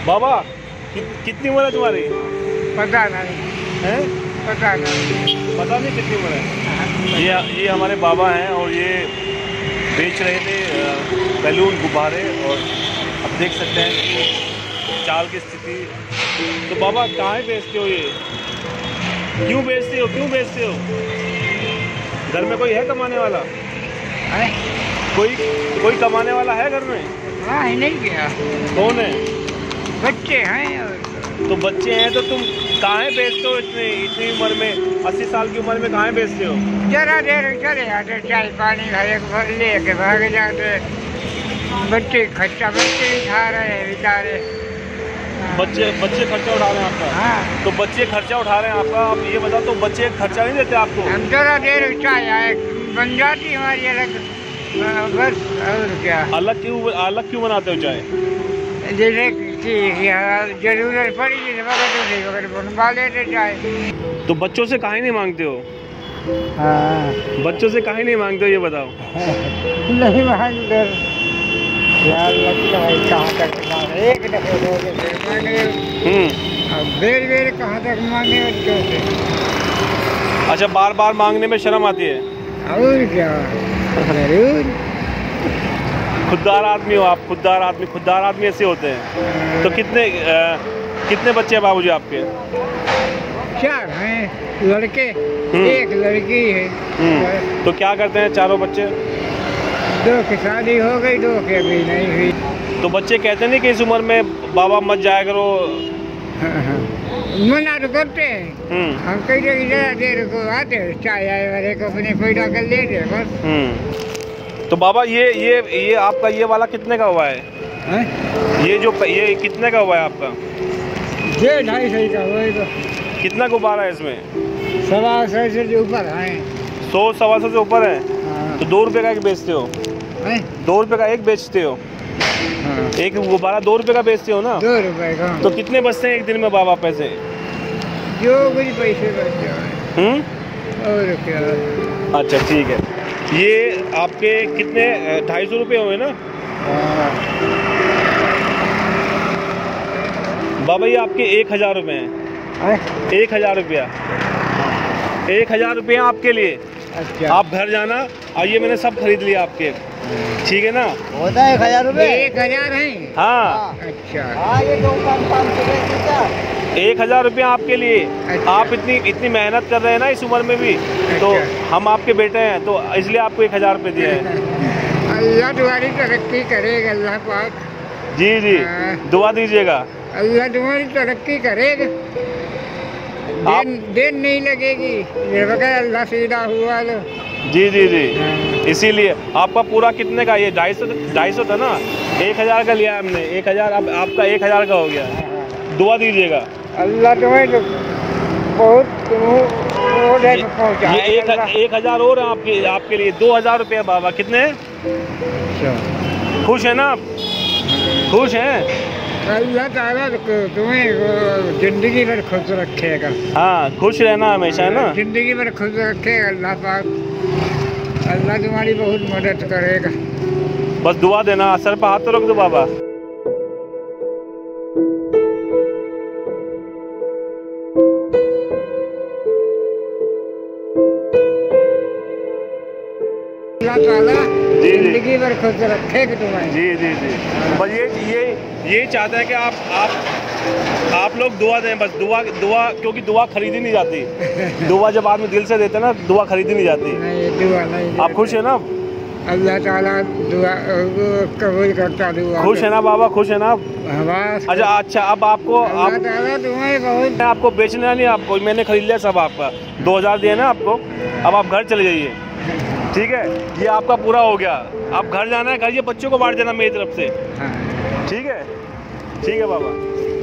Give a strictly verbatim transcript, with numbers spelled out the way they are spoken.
बाबा कि, कितनी उम्र है तुम्हारी? पता नहीं है, पता नहीं पता नहीं कितनी उम्र है। ये ये हमारे बाबा हैं और ये बेच रहे थे बैलून, गुब्बारे, और अब देख सकते हैं कि चाल की स्थिति। तो बाबा कहाँ बेचते हो ये? क्यों बेचते हो, क्यों बेचते हो? घर में कोई है कमाने वाला? है? कोई कोई कमाने वाला है घर में? हाँ, नहीं क्या? कौन है? बच्चे हैं। और तो बच्चे हैं तो तुम कहाँ बेचते हो इतने इतनी उम्र में? अस्सी साल की उम्र में कहाँ बेचते हो? जरा देर चले जाते, चाय पानी खाए लेके भाग जाते। बच्चे खर्चा बच्चे ही खा रहे हैं बेचारे। बच्चे बच्चे खर्चा उठा रहे हैं आपका? हाँ। तो बच्चे खर्चा उठा रहे हैं आपका। आप ये बताओ, तो बच्चे खर्चा नहीं देते आपको? हम जरा देर चाय आए बन जाती हमारी अलग, बस। और क्या? अलग क्यों अलग क्यों बनाते हो चाय? जैसे जरूरत पड़ी वगैरह बनवा लेते चाय। तो बच्चों से काहे नहीं मांगते हो? हाँ। बच्चों से काहे नहीं मांगते हो, ये बताओ। नहीं मांगते यार, भाई कहाँ तक मांगे? एक दफे दो दफे मांगे, अब बेर बेर कहाँ तक मांगे बच्चों से? अच्छा, बार बार मांगने में शर्म आती है? और क्या, जरूर। खुददार आदमी हो आप, खुददार आदमी। खुददार आदमी ऐसे होते हैं। तो कितने आ, कितने बच्चे हैं बाबूजी आपके? चार हैं लड़के, एक लड़की है। तो क्या करते हैं चारों बच्चे? दो की शादी हो गई, दो की अभी नहीं हुई। तो बच्चे कहते नहीं कि इस उम्र में बाबा मत जाया करो? मना तो करते हैं। हम कई जगह देर को आते हैं, चाय आए वाले को अपने कोई डाकर ले दे बस। तो बाबा ये ये ये आपका ये वाला कितने का हुआ है? है? ये जो ये कितने का हुआ है आपका? ये ढाई सौ का होगा। कितना गुब्बारा है इसमें? सवा सौ से ऊपर है। सौ सवा सौ से ऊपर है। हाँ। तो दो रुपए का एक बेचते हो? है? दो रुपए का एक बेचते हो? हाँ। एक गुब्बारा दो रुपए का बेचते हो ना? दो रुपए का। तो कितने बचते हैं एक दिन में बाबा पैसे? जो कुछ पैसे बचते हैं। हम्म और क्या? अच्छा ठीक है। ये आपके कितने ढाई सौ रुपये हुए ना? बाबा ये आपके एक हजार रुपये हैं। एक हजार रुपया एक हजार रुपये आपके लिए। अच्छा। आप घर जाना, और ये मैंने सब खरीद लिया आपके, ठीक है ना? होता है एक हजार रुपये? एक हजार है। हाँ। अच्छा। हाँ, ये दो पाँच सौ एक हजार रुपया आपके लिए। अच्छा। आप इतनी इतनी मेहनत कर रहे हैं ना इस उम्र में भी। अच्छा। तो हम आपके बेटे हैं, तो इसलिए आपको एक हजार रुपये दिए हैं। अल्लाह तुम्हारी तरक्की करेगा, अल्लाह पाक। जी जी, दुआ दीजिएगा। अल्लाह तुम्हारी तरक्की करेगा, देन देन नहीं लगेगी, अल्लाह सीधा हुआ लो। जी जी जी, इसीलिए आपका पूरा कितने का? ये ढाई सौ ढाई सौ था ना? एक हजार का लिया हमने, एक हजार। अब आपका एक हजार का हो गया। दुआ दीजिएगा। अल्लाह तुम्हें तो बहुत पहुँचा। ये एक एक हजार और है आपके आपके लिए। दो हजार रुपये बाबा। कितने? खुश है ना आप? खुश हैं? अल्लाह ताला तुम्हें जिंदगी भर खुश रखेगा। हाँ, खुश रहना हमेशा, है ना? जिंदगी भर खुश रखेगा अल्लाह पाक। अल्लाह तुम्हारी बहुत मदद करेगा। बस दुआ देना। सर पर हाथ तो रख दो बाबा। अल्लाह ताला जिंदगी भर खुश रखेगा तुम्हें। जी जी जी, बस ये ये यही चाहते हैं कि आप आप आप लोग दुआ दें। बस दुआ दुआ क्योंकि दुआ खरीदी नहीं जाती। दुआ जब आदमी दिल से देते ना, दुआ खरीदी नहीं जाती। नहीं, दुआ नहीं। आप खुश है ना? अल्लाह ताला दुआ कबूल करता। दुआ खुश है ना बाबा? खुश है ना आप? अच्छा अच्छा, अब आपको आप तुम्हें बहुत आपको बेचना नहीं, आपको मैंने खरीद लिया सब आपका। दो हजार दिए ना आपको। अब आप घर चले जाइए, ठीक है? ये आपका पूरा हो गया। आप घर जाना है, घर ये बच्चों को बांट देना मेरी तरफ से। ठीक है? ठीक है बाबा।